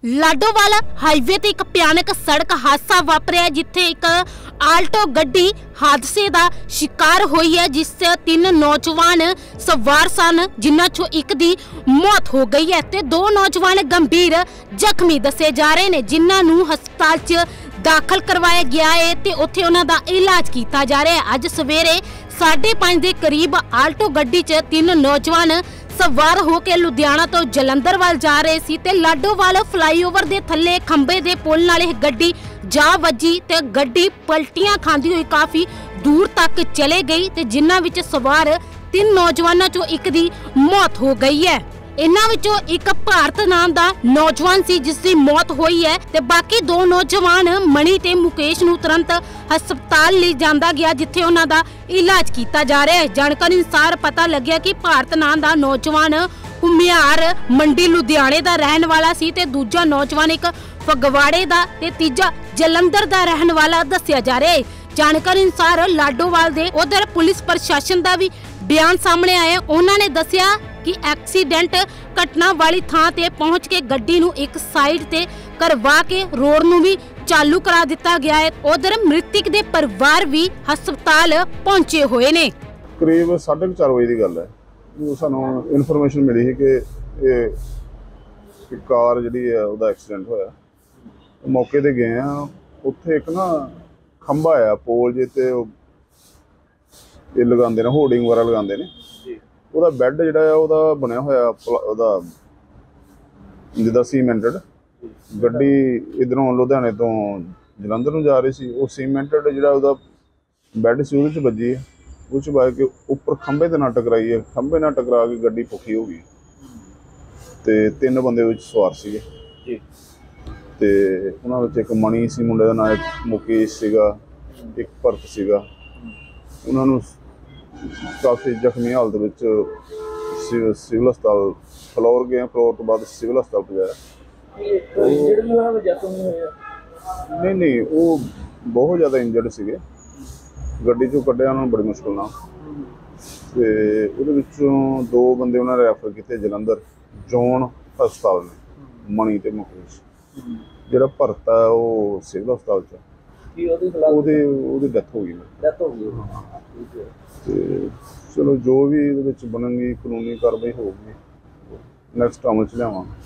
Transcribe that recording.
Ladowal highway ते एक भयानक सड़क हादसा वापरिया जिथे एक आल्टो गड्डी हादसे का शिकार हुई है जिस तीन नौजवान सवार सन जिन्हां चों एक दी मौत हो गई है ते दो नौजवान गंभीर जख्मी दसे जा रहे ने जिन्हां नूं हस्पताल च दाखिल करवाया गया है ते उत्थे उन्हां दा इलाज किया जा रहा है। अज सवेरे 5:30 के करीब आल्टो गड्डी च तीन नौजवान सवार होकर लुधियाना तो जलंधर वाल जा रहे सी ते लाडोवाल फ्लाईओवर दे थल्ले खंबे दे पुल नाल गड्डी जा वजी ते गड्डी पलटियां खांदी हुई काफी दूर तक चले गई ते जिन्हां विच सवार तीन नौजवानों चों एक दी मौत हो गई है। इन्हां विचों एक भारत नाम दा नौजवान सी जिसकी मौत हुई है ते बाकी दो नौजवान मणि ते मुकेश नूं तुरंत हस्पताल ले जांदा गया जिथे उन्हां दा इलाज किया जा रहा है। जानकारी अनुसार पता लग्या कि भारत नाम दा नौजवान घुमियार मंडी लुधियाने दा रहन वाला सी ते दूजा नौजवान एक फगवाड़े दा ते तीजा जलंधर दा रहन वाला दस्सिया जा रहा है। जानकारी अनुसार लाडोवाल दे उधर पुलिस प्रशासन का भी बयान सामने आया। उन्होंने दस्सिया कि एक्सीडेंट घटना वाली थां ते पहुंच के गड्डी नूं एक साइड ते करवा के रोड नूं भी चालू करा दिता गया है। उधर मृतक दे परिवार भी हस्पताल पहुंचे हुए ने। करीब 4:30 बजे की गल है जो सानू इन्फॉर्मेशन मिली है कि कार जी एक्सीडेंट होया। मौके ते गए हैं, उत्थे एक ना खंबा है पोल जे लगाते हैं होर्डिंग वगैरह लगाते हैं। ਉਹਦਾ ਬੈੱਡ ਜਿਹੜਾ ਆ ਉਹਦਾ ਬਣਿਆ ਹੋਇਆ ਉਹਦਾ ਜਿੱਦਾਂ ਸੀਮੈਂਟਡ ਗੱਡੀ ਇਧਰੋਂ ਲੁਧਿਆਣੇ ਤੋਂ ਜਲੰਧਰ ਨੂੰ ਜਾ ਰਹੀ ਸੀ। ਉਹ ਸੀਮੈਂਟਡ ਜਿਹੜਾ ਉਹਦਾ ਬੈੱਡ ਸੀ ਉਹਦੇ 'ਚ ਵੱਜੀ ਹੈ। ਉਹ 'ਚ ਵੱਜ ਕੇ ਉੱਪਰ ਖੰਭੇ ਦੇ ਨਾਲ ਟਕਰਾਈ ਹੈ। ਖੰਭੇ ਨਾਲ ਟਕਰਾ ਕੇ ਗੱਡੀ ਪੁੱਠੀ ਹੋ ਗਈ ਤੇ ਤਿੰਨ ਬੰਦੇ ਵਿੱਚ ਸਵਾਰ ਸੀਗੇ ਜੀ ਤੇ ਉਹਨਾਂ ਵਿੱਚ ਇੱਕ ਮਣੀ ਸੀ ਮੁੰਡੇ ਦਾ ਨਾਂ, ਇੱਕ ਮੁਕੇਸ਼ ਸੀਗਾ, ਇੱਕ ਭਰਤ ਸੀਗਾ। ਉਹਨਾਂ ਨੂੰ काफ़ी जख्मी हालत में सिविल अस्पताल फ्लोर गए। फ्लोर तो बाद सिविल अस्पताल पहुँचाया। नहीं वो बहुत ज़्यादा इंजर्ड सीगे। गड्डी चों कढ़िया उन्होंने बड़ी मुश्किल नाल ते उहदे विचों दो बंदे उन्होंने रैफर किए जलंधर जोन हस्पताल ने, मणी ते मुकेश। जिहड़ा भरत है वो सिविल अस्पताल च ਉਹਦੀ ਡੈਥ ਹੋ ਗਈ। ਤੇ ਚਲੋ ਜੋ ਵੀ ਇਹਦੇ ਵਿੱਚ ਬਣਨਗੀ ਕਾਨੂੰਨੀ ਕਾਰਵਾਈ ਹੋਊਗੀ, ਨੈਕਸਟ ਅਮਲ ਚ ਲਿਆਵਾਂਗੇ।